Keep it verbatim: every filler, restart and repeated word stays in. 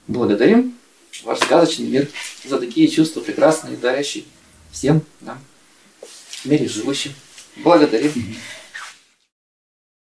Благодарим ваш сказочный мир за такие чувства прекрасные, дарящие всем нам в мире живущим. Благодарим.